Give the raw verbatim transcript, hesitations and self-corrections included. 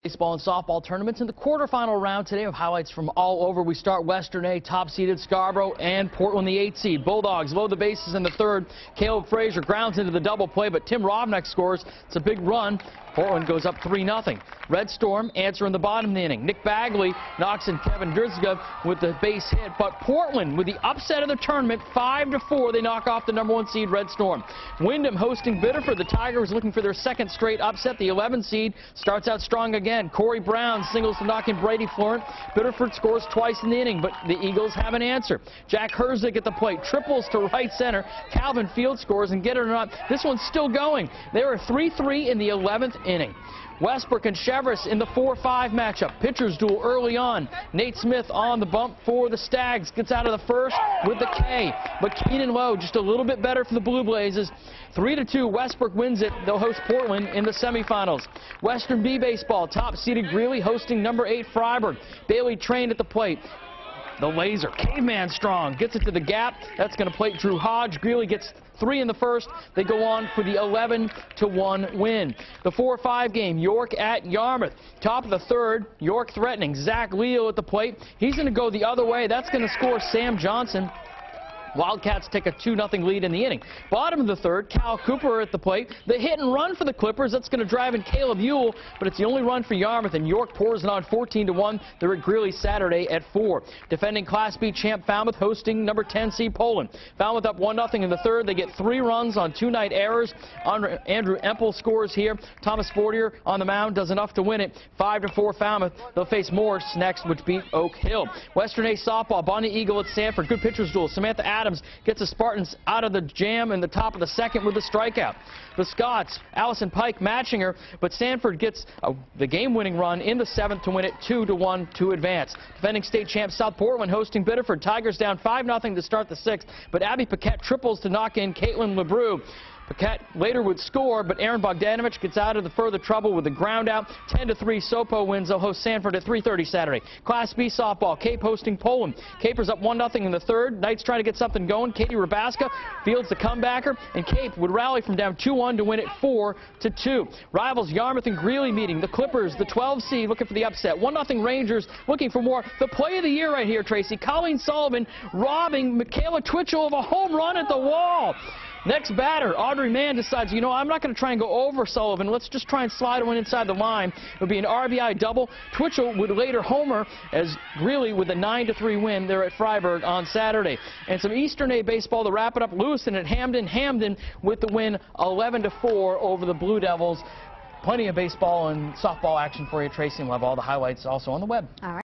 Baseball and softball tournaments in the quarterfinal round today of highlights from all over. We start Western A, top-seeded Scarborough and Portland, the eighth seed. Bulldogs load the bases in the third. Caleb Frazier grounds into the double play, but Tim Rovnick scores. It's a big run. Portland goes up three nothing. Red Storm answer in the bottom of the inning. Nick Bagley knocks in Kevin Drizga with the base hit, but Portland with the upset of the tournament, five to four, they knock off the number one seed Red Storm. Wyndham hosting Biddeford. The Tigers looking for their second straight upset. The eleven seed starts out strong again. Corey Brown singles to knock in Brady Florent. Biddeford scores twice in the inning, but the Eagles have an answer. Jack Herzig at the plate, triples to right center. Calvin Field scores, and get it or not, this one's still going. They are three three in the eleventh inning. Westbrook and Chevrolet in the four five matchup. Pitchers duel early on. Nate Smith on the bump for the Stags. Gets out of the first with the K. But Keenan Lowe just a little bit better for the Blue Blazes. three to two, Westbrook wins it. They'll host Portland in the semifinals. Western B baseball, top-seeded Greeley hosting number eight Freiburg. Bailey Train at the plate. The laser, caveman strong, gets it to the gap. That's going to plate Drew Hodge. Greeley gets three in the first. They go on for the eleven to one win. The four five game, York at Yarmouth. Top of the third, York threatening. Zach Leal at the plate. He's going to go the other way. That's going to score Sam Johnson. Wildcats take a two nothing lead in the inning. Bottom of the third, Cal Cooper at the plate. The hit and run for the Clippers. That's going to drive in Caleb Ewell, but it's the only run for Yarmouth, and York pours it on fourteen to one. They're at Greeley Saturday at four. Defending Class B champ Falmouth hosting number ten seed Poland. Falmouth up one nothing in the third. They get three runs on two night errors. Andrew Empel scores here. Thomas Fortier on the mound does enough to win it. five to four Falmouth. They'll face Morse next, which beat Oak Hill. Western A softball, Bonnie Eagle at Sanford. Good pitchers duel. Samantha Adams Adams gets the Spartans out of the jam in the top of the second with a strikeout. The Scots, Allison Pike matching her, but Sanford gets uh, the game-winning run in the seventh to win it two to one to advance. Defending state champ South Portland hosting Biddeford. Tigers down five nothing to start the sixth, but Abby Paquette triples to knock in Caitlin LeBrew. Paquette later would score, but Aaron Bogdanovich gets out of the further trouble with a ground out. ten to three, Sopo wins. They'll host Sanford at three thirty Saturday. Class B softball, Cape hosting Poland. Capers up one nothing in the third. Knights trying to get something going. Katie Rabaska fields the comebacker, and Cape would rally from down two one to win it four to two. Rivals Yarmouth and Greeley meeting. The Clippers, the twelve seed, looking for the upset. one nothing Rangers looking for more. The play of the year right here, Tracy. Colleen Sullivan robbing Michaela Twitchell of a home run at the wall. Next batter, Audrey Mann decides, you know, I'm not going to try and go over Sullivan. Let's just try and slide one inside the line. It would be an R B I double. Twitchell would later homer as Greeley with a nine to three win there at Freiburg on Saturday. And some Eastern A baseball to wrap it up. Lewiston at Hamden. Hamden with the win eleven to four over the Blue Devils. Plenty of baseball and softball action for you, Tracy, and we'll have all the highlights also on the web. All right.